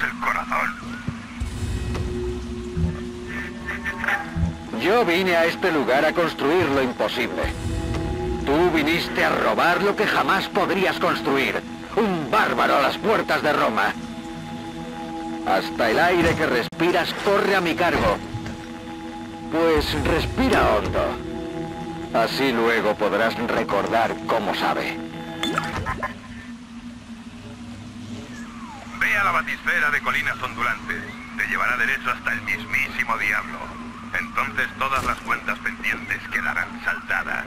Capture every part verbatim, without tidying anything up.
el corazón. Yo vine a este lugar a construir lo imposible. Tú viniste a robar lo que jamás podrías construir. Un bárbaro a las puertas de Roma. Hasta el aire que respiras corre a mi cargo. Pues respira hondo. Así luego podrás recordar cómo sabe. Ve a la batisfera de colinas ondulantes. Te llevará derecho hasta el mismísimo diablo. Entonces todas las cuentas pendientes quedarán saldadas.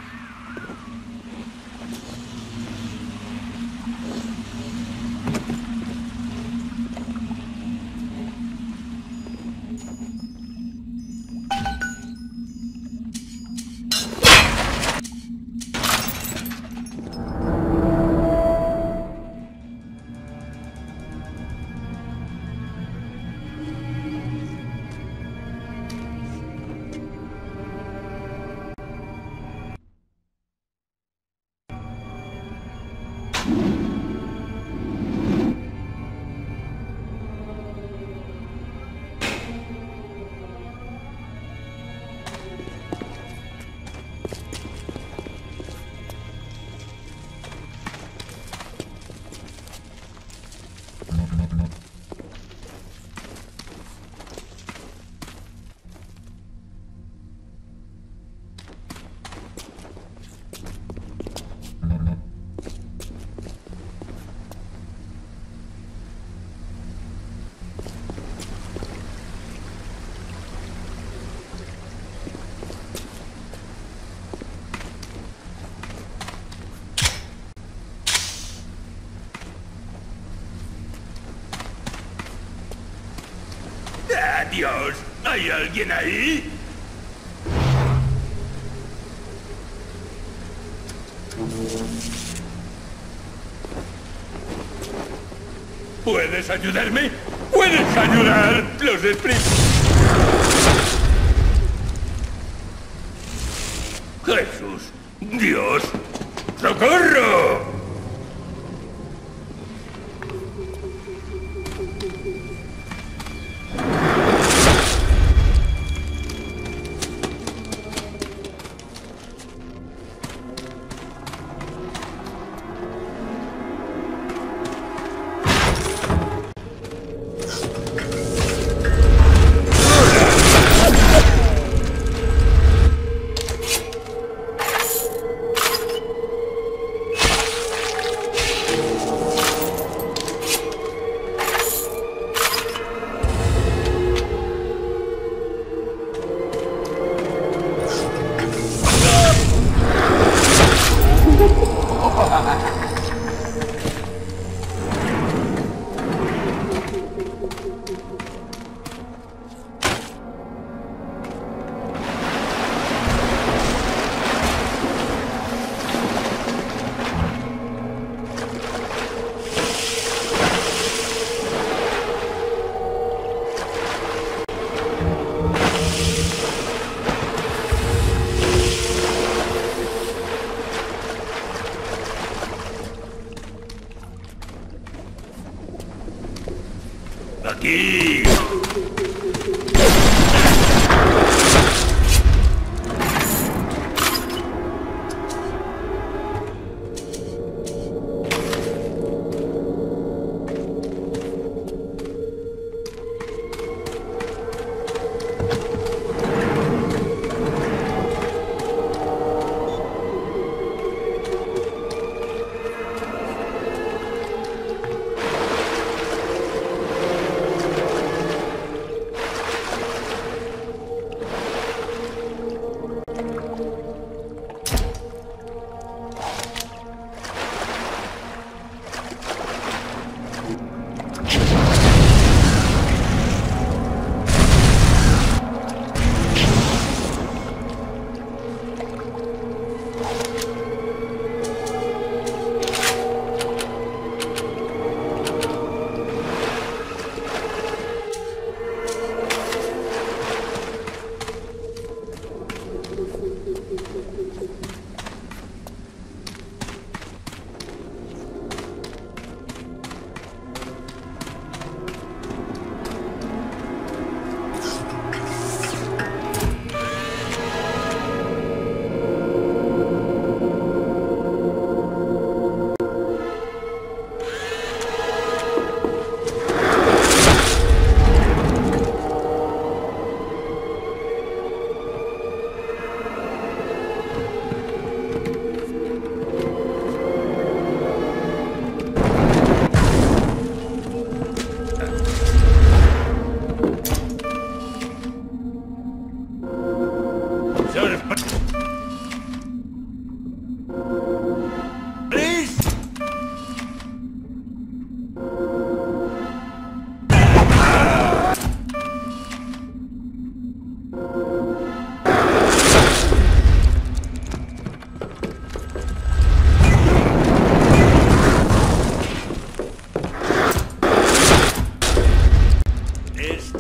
¡Dios! ¿Hay alguien ahí? ¿Puedes ayudarme? ¿Puedes ayudar? Los espíritus... ¡Jesús! ¡Dios! ¡Socorro! ¡Aquí!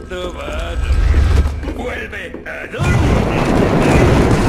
Esto va a doler. ¡Vuelve a dormir!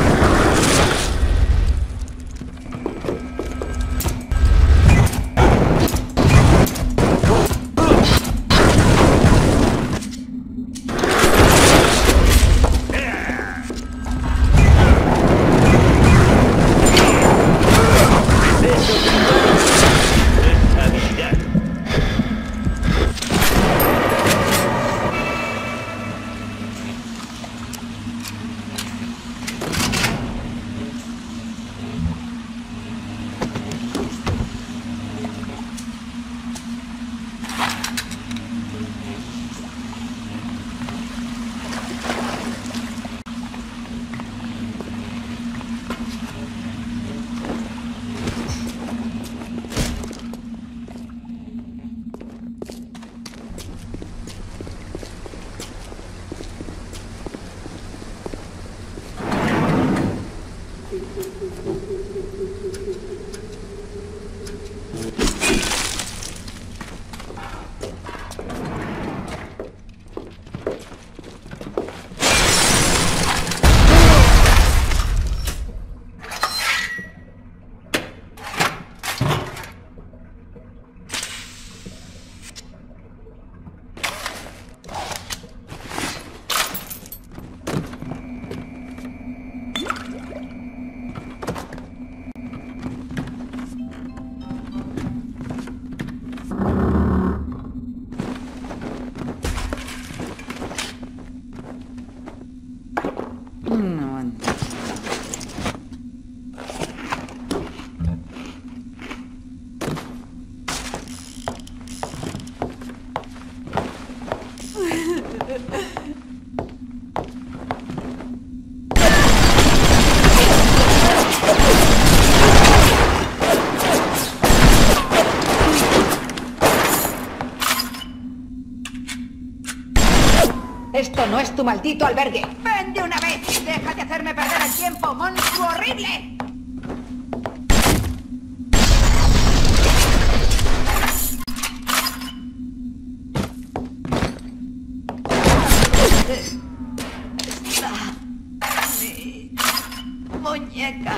Esto no es tu maldito albergue. ¡Ven de una vez! ¡Deja de hacerme perder el tiempo, monstruo horrible! Esta... mi... muñeca.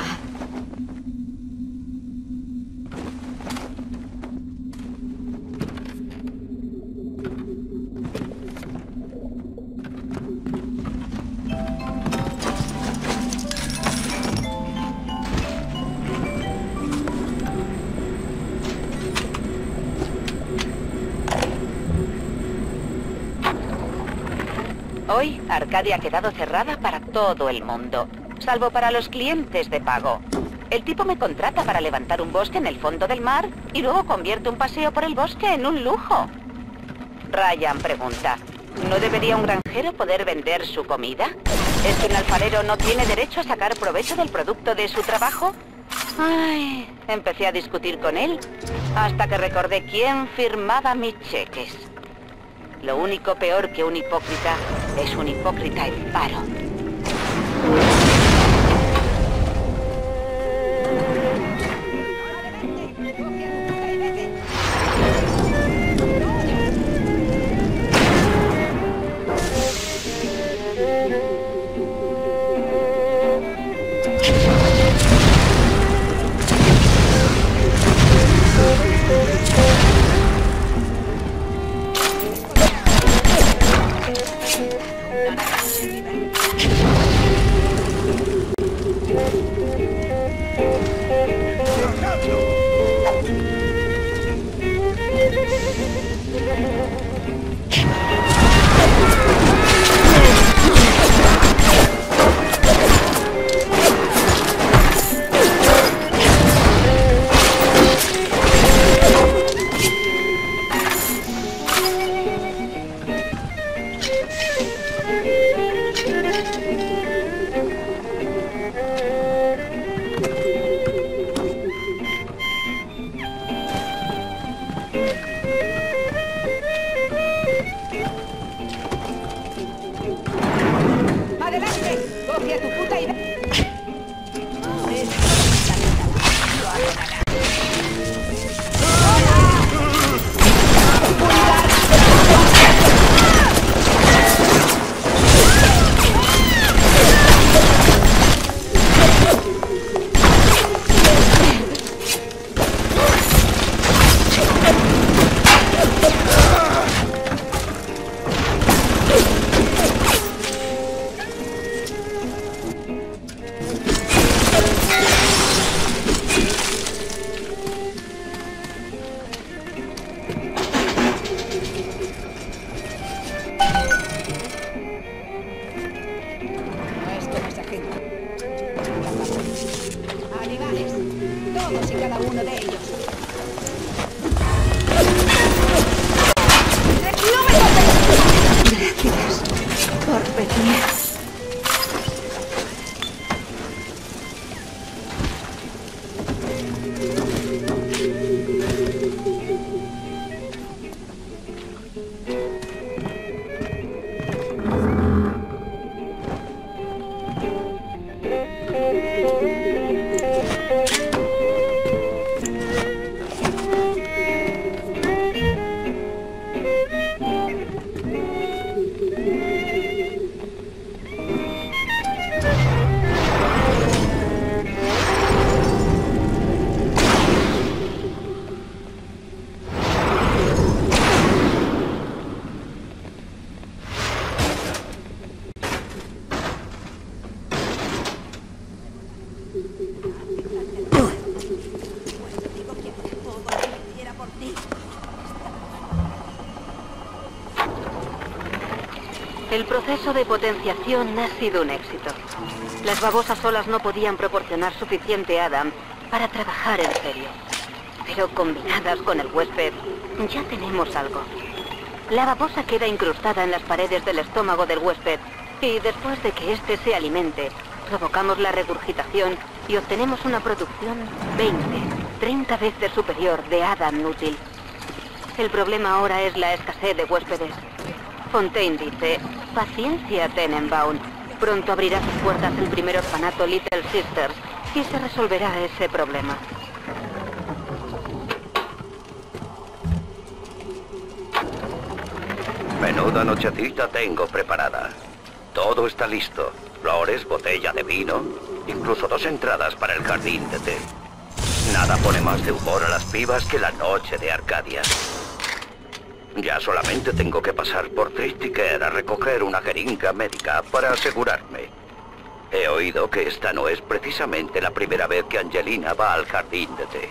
Hoy, Arcadia ha quedado cerrada para todo el mundo, salvo para los clientes de pago. El tipo me contrata para levantar un bosque en el fondo del mar y luego convierte un paseo por el bosque en un lujo. Ryan pregunta, ¿no debería un granjero poder vender su comida? ¿Es que un alfarero no tiene derecho a sacar provecho del producto de su trabajo? Ay, empecé a discutir con él hasta que recordé quién firmaba mis cheques. Lo único peor que un hipócrita es un hipócrita en paro. cada uno de ellos. Gracias por venir. El proceso de potenciación ha sido un éxito. Las babosas solas no podían proporcionar suficiente Adam para trabajar en serio. Pero combinadas con el huésped, ya tenemos algo. La babosa queda incrustada en las paredes del estómago del huésped y después de que éste se alimente, provocamos la regurgitación y obtenemos una producción veinte, treinta veces superior de Adam útil. El problema ahora es la escasez de huéspedes. Fontaine dice, paciencia, Tenenbaum. Pronto abrirá sus puertas el primer orfanato Little Sisters y se resolverá ese problema. Menuda nochecita tengo preparada. Todo está listo. Flores, botella de vino, incluso dos entradas para el jardín de té. Nada pone más de humor a las pibas que la noche de Arcadia. Ya solamente tengo que pasar por Tristicare a recoger una jeringa médica para asegurarme. He oído que esta no es precisamente la primera vez que Angelina va al jardín de té.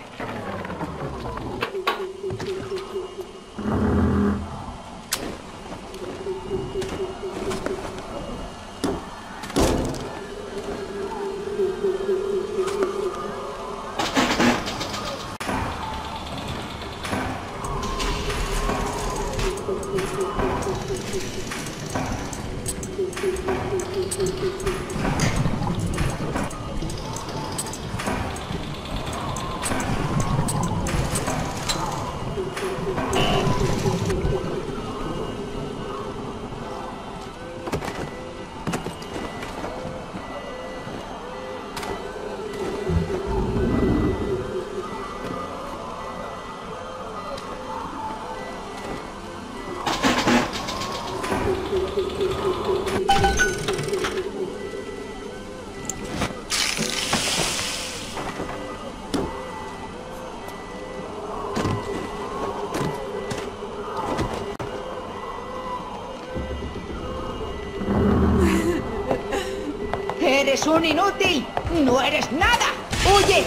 ¡Eres un inútil! ¡No eres nada! ¡Huye!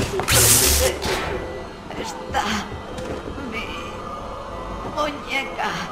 Está mi muñeca.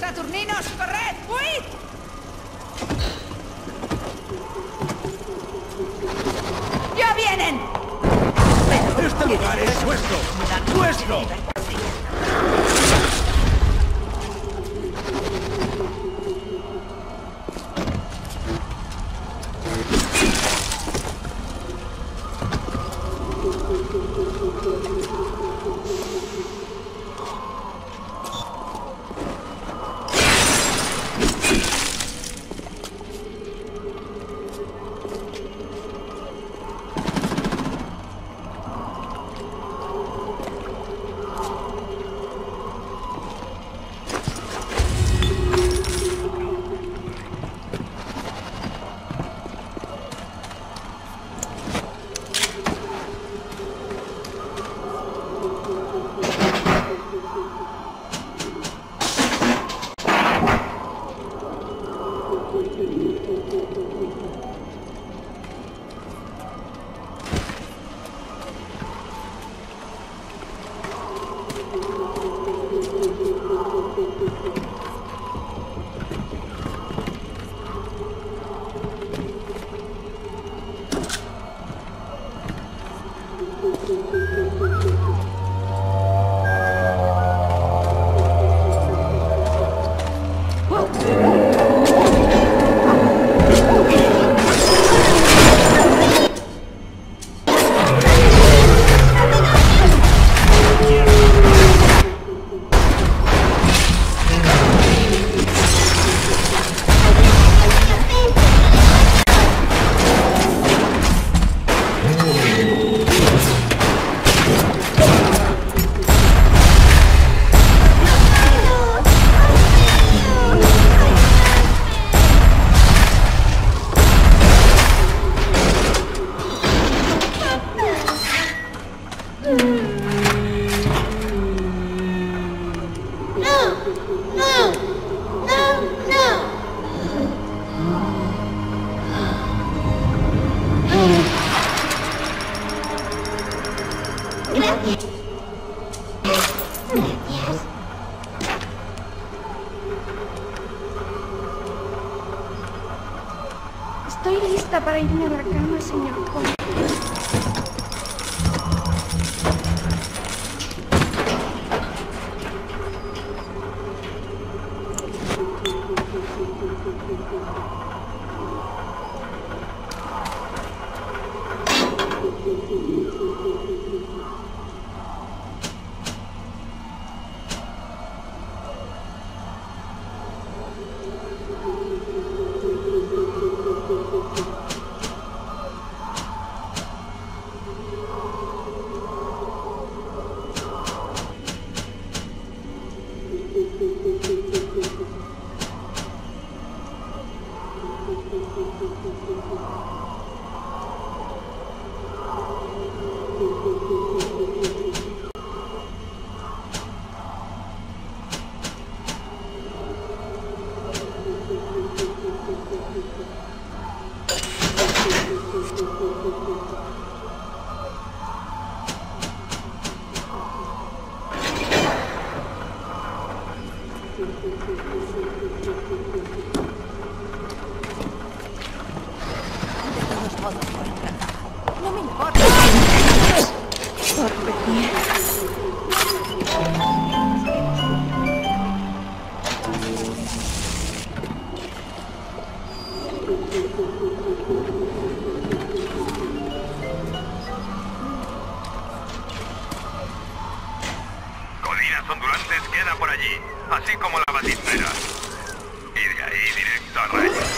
saturninos! ¡Corred! ¡Huid! ¡Ya vienen! ¡Este lugar es nuestro! ¡Nuestro! Estoy lista para irme a la cama, señor Conde. No me importa. Colinas ondulantes queda por allí, así como la batispera. Y de ahí directo a Raya.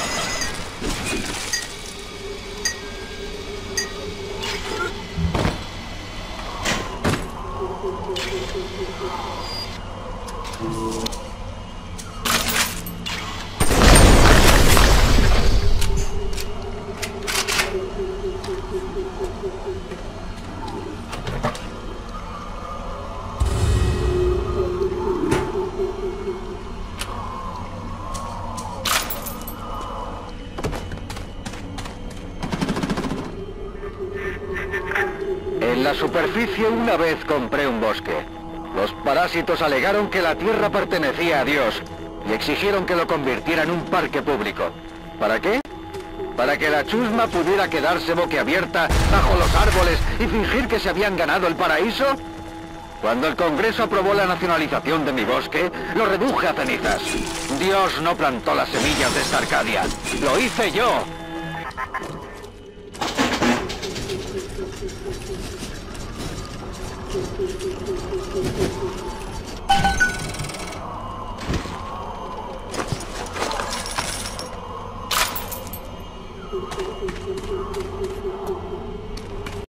En la superficie una vez compré un bosque. Los parásitos alegaron que la tierra pertenecía a Dios y exigieron que lo convirtiera en un parque público. ¿Para qué? Para que la chusma pudiera quedarse boquiabierta bajo los árboles y fingir que se habían ganado el paraíso. Cuando el Congreso aprobó la nacionalización de mi bosque, lo reduje a cenizas. Dios no plantó las semillas de esta Arcadia. ¡Lo hice yo!